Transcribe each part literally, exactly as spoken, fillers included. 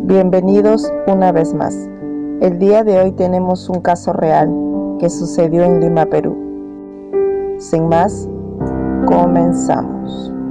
Bienvenidos una vez más. El día de hoy tenemos un caso real que sucedió en Lima, Perú. Sin más, comenzamos.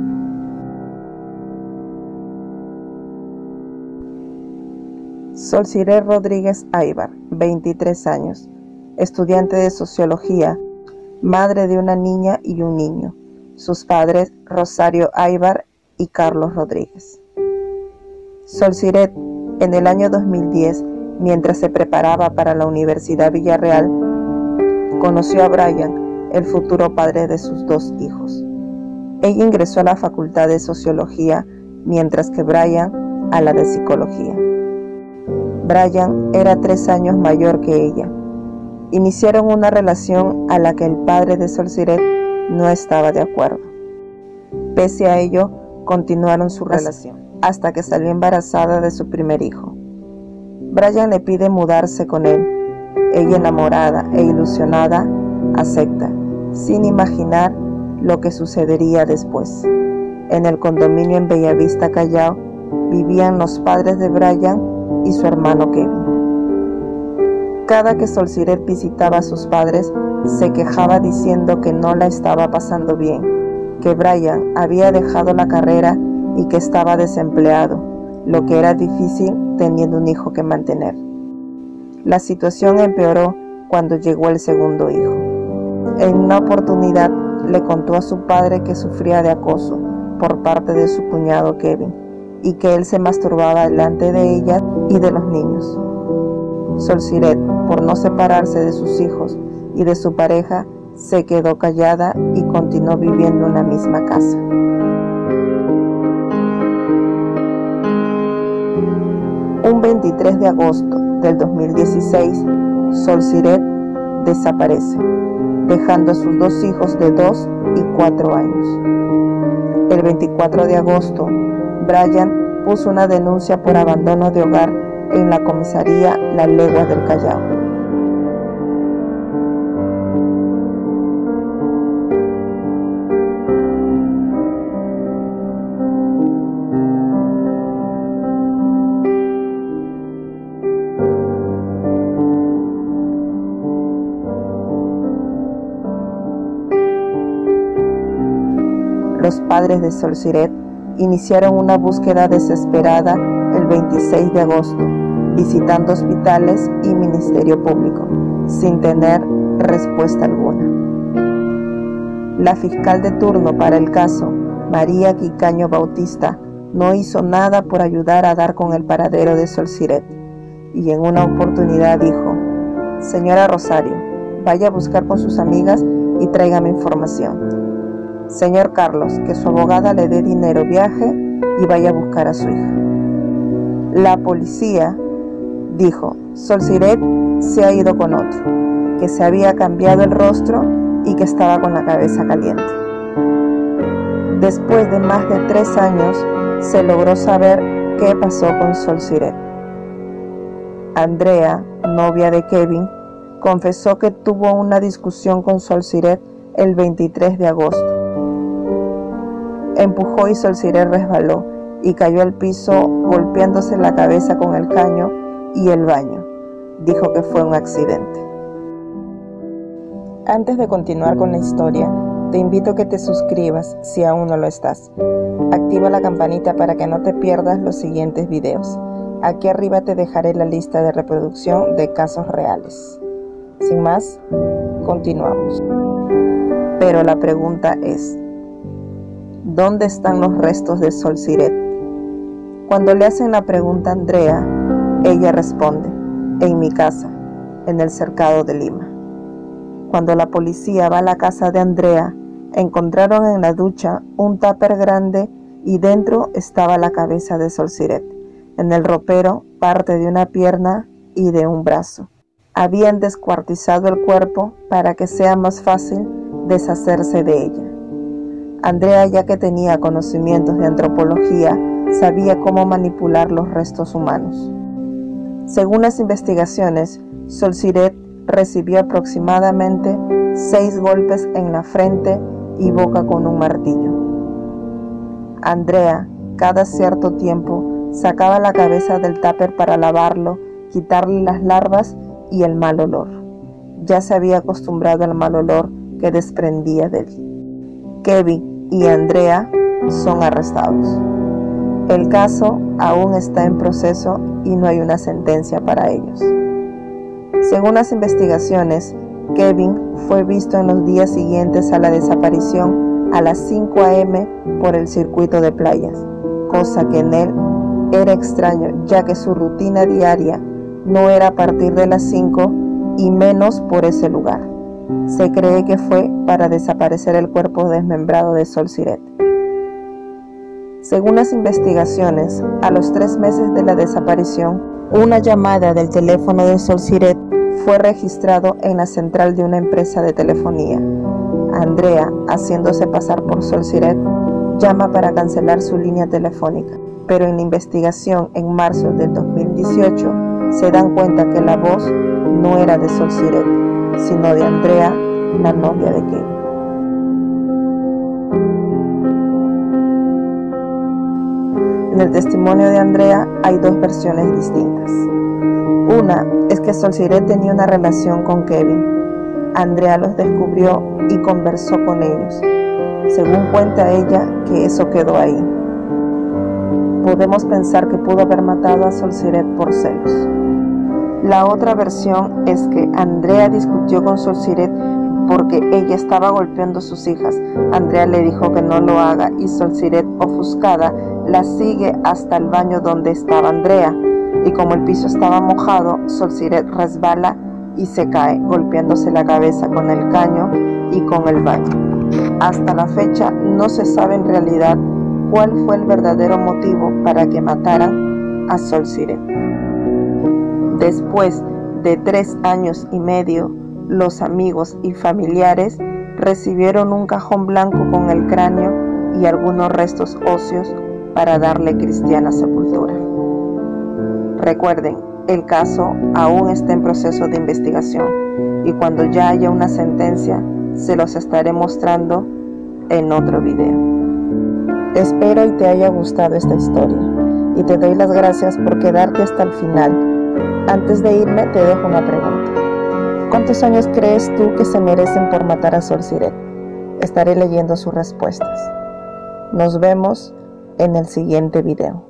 Solsiret Rodríguez Aybar, veintitrés años, estudiante de Sociología, madre de una niña y un niño. Sus padres, Rosario Aybar y Carlos Rodríguez. Solsiret, en el año dos mil diez, mientras se preparaba para la Universidad Villarreal, conoció a Brian, el futuro padre de sus dos hijos. Ella ingresó a la Facultad de Sociología, mientras que Brian a la de Psicología. Brian era tres años mayor que ella. Iniciaron una relación a la que el padre de Solsiret no estaba de acuerdo. Pese a ello, continuaron su relación, hasta que salió embarazada de su primer hijo. Brian le pide mudarse con él. Ella, enamorada e ilusionada, acepta, sin imaginar lo que sucedería después. En el condominio en Bellavista, Callao, vivían los padres de Brian y su hermano Kevin. Cada que Solsiret visitaba a sus padres, se quejaba diciendo que no la estaba pasando bien, que Brian había dejado la carrera y que estaba desempleado, lo que era difícil teniendo un hijo que mantener. La situación empeoró cuando llegó el segundo hijo. En una oportunidad le contó a su padre que sufría de acoso por parte de su cuñado Kevin y que él se masturbaba delante de ella y de los niños. Solsiret, por no separarse de sus hijos y de su pareja, se quedó callada y continuó viviendo en la misma casa. Un veintitrés de agosto del dos mil dieciséis, Solsiret desaparece, dejando a sus dos hijos de dos y cuatro años. El veinticuatro de agosto, Brian puso una denuncia por abandono de hogar en la comisaría La Legua del Callao. Los padres de Solsiret iniciaron una búsqueda desesperada el veintiséis de agosto, visitando hospitales y Ministerio Público, sin tener respuesta alguna. La fiscal de turno para el caso, María Quicaño Bautista, no hizo nada por ayudar a dar con el paradero de Solsiret, y en una oportunidad dijo: «Señora Rosario, vaya a buscar con sus amigas y tráigame información. Señor Carlos, que su abogada le dé dinero, viaje y vaya a buscar a su hija». La policía dijo: Solsiret se ha ido con otro, que se había cambiado el rostro y que estaba con la cabeza caliente. Después de más de tres años, se logró saber qué pasó con Solsiret. Andrea, novia de Kevin, confesó que tuvo una discusión con Solsiret el veintitrés de agosto. Empujó y Solsiret resbaló y cayó al piso golpeándose la cabeza con el caño y el baño. Dijo que fue un accidente. Antes de continuar con la historia, te invito a que te suscribas si aún no lo estás. Activa la campanita para que no te pierdas los siguientes videos. Aquí arriba te dejaré la lista de reproducción de casos reales. Sin más, continuamos. Pero la pregunta es: ¿dónde están los restos de Solsiret? Cuando le hacen la pregunta a Andrea, ella responde: en mi casa, en el cercado de Lima. Cuando la policía va a la casa de Andrea, encontraron en la ducha un tupper grande y dentro estaba la cabeza de Solsiret. En el ropero, parte de una pierna y de un brazo. Habían descuartizado el cuerpo para que sea más fácil deshacerse de ella. Andrea, ya que tenía conocimientos de antropología, sabía cómo manipular los restos humanos. Según las investigaciones, Solsiret recibió aproximadamente seis golpes en la frente y boca con un martillo. Andrea, cada cierto tiempo, Sacaba la cabeza del tupper para lavarlo, quitarle las larvas y el mal olor. Ya se había acostumbrado al mal olor que desprendía de él. Kevin y Andrea son arrestados. El caso aún está en proceso y no hay una sentencia para ellos. Según las investigaciones, Kevin fue visto en los días siguientes a la desaparición a las cinco a eme por el circuito de playas, cosa que en él era extraño, ya que su rutina diaria no era a partir de las cinco y menos por ese lugar. Se cree que fue para desaparecer el cuerpo desmembrado de Sol Siret. Según las investigaciones, a los tres meses de la desaparición, una llamada del teléfono de Sol Siret fue registrado en la central de una empresa de telefonía. Andrea, haciéndose pasar por Sol Siret, llama para cancelar su línea telefónica, pero en la investigación en marzo del dos mil dieciocho se dan cuenta que la voz no era de Sol Siret, sino de Andrea, la novia de Kevin. En el testimonio de Andrea hay dos versiones distintas. Una es que Sol Siret tenía una relación con Kevin. Andrea los descubrió y conversó con ellos. Según cuenta ella, que eso quedó ahí. Podemos pensar que pudo haber matado a Sol Siret por celos. La otra versión es que Andrea discutió con Sol Siret porque ella estaba golpeando a sus hijas. Andrea le dijo que no lo haga y Sol Siret, ofuscada, la sigue hasta el baño donde estaba Andrea. Y como el piso estaba mojado, Sol Siret resbala y se cae, golpeándose la cabeza con el caño y con el baño. Hasta la fecha no se sabe en realidad cuál fue el verdadero motivo para que mataran a Sol Siret. Después de tres años y medio, los amigos y familiares recibieron un cajón blanco con el cráneo y algunos restos óseos para darle cristiana sepultura. Recuerden, el caso aún está en proceso de investigación y cuando ya haya una sentencia, se los estaré mostrando en otro video. Espero y te haya gustado esta historia y te doy las gracias por quedarte hasta el final. Antes de irme te dejo una pregunta. ¿Cuántos años crees tú que se merecen por matar a Sol Siret? Estaré leyendo sus respuestas. Nos vemos en el siguiente video.